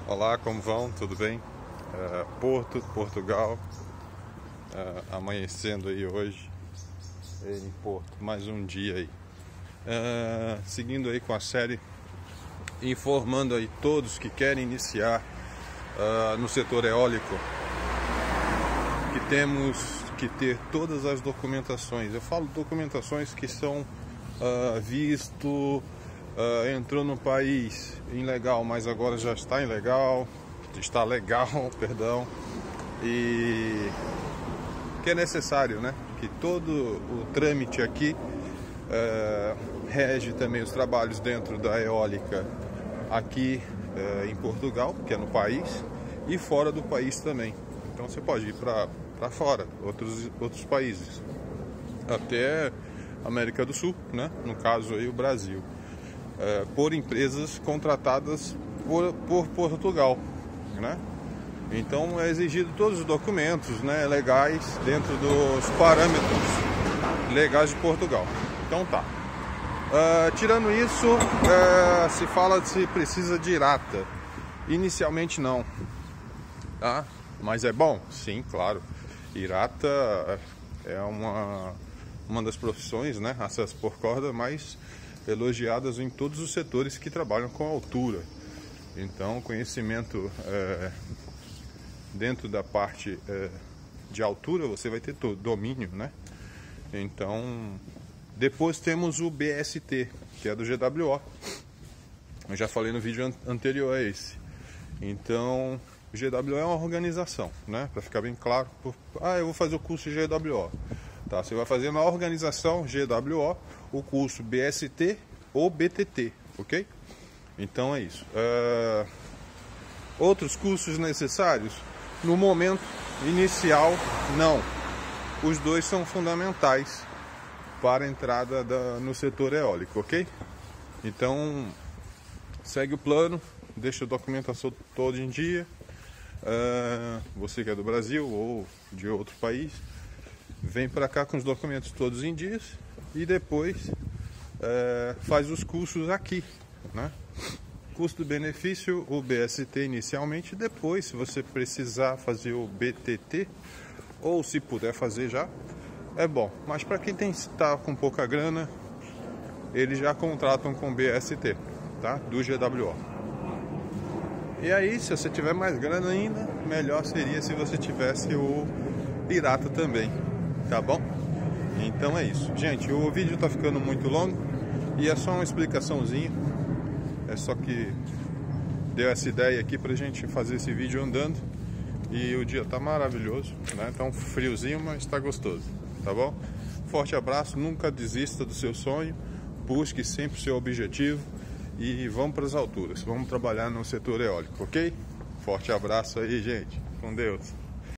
Olá, como vão? Tudo bem? Portugal, amanhecendo aí hoje em Porto, mais um dia aí. Seguindo aí com a série, informando aí todos que querem iniciar no setor eólico, que temos que ter todas as documentações. Eu falo documentações que são visto, entrou no país ilegal, mas agora já está legal, perdão, e que é necessário, né? Que todo o trâmite aqui rege também os trabalhos dentro da eólica aqui em Portugal, que é no país, e fora do país também. Então você pode ir para fora, outros países, até América do Sul, né? No caso aí o Brasil, por empresas contratadas por Portugal, né? Então é exigido todos os documentos, né, legais dentro dos parâmetros legais de Portugal. Então tá. Tirando isso, se fala se precisa de IRATA. Inicialmente não, tá? Mas é bom? Sim, claro. IRATA é uma das profissões, né, acesso por corda, mais elogiadas em todos os setores que trabalham com altura. Então, conhecimento dentro da parte de altura, você vai ter todo domínio, né? Então, depois temos o BST, que é do GWO. Eu já falei no vídeo anterior a esse. Então, o GWO é uma organização, né? Para ficar bem claro, eu vou fazer o curso de GWO. Tá, você vai fazer na organização GWO o curso BST ou BTT, ok? Então é isso. Outros cursos necessários? No momento inicial, não. Os dois são fundamentais para a entrada no setor eólico, ok? Então, segue o plano, deixa a documentação toda em dia. Você que é do Brasil ou de outro país, vem para cá com os documentos todos em dias e depois faz os cursos aqui, né? Custo-benefício, o BST inicialmente, depois, se você precisar fazer o BTT, ou se puder fazer já, é bom. Mas para quem está com pouca grana, eles já contratam com BST, tá? Do GWO. E aí, se você tiver mais grana ainda, melhor seria se você tivesse o IRATA também, tá bom? Então é isso. Gente, o vídeo tá ficando muito longo e é só uma explicaçãozinha. É só que deu essa ideia aqui pra gente fazer esse vídeo andando. E o dia tá maravilhoso, né? Tá um friozinho, mas tá gostoso, tá bom? Forte abraço, nunca desista do seu sonho. Busque sempre o seu objetivo e vamos para as alturas. Vamos trabalhar no setor eólico, ok? Forte abraço aí, gente. Com Deus.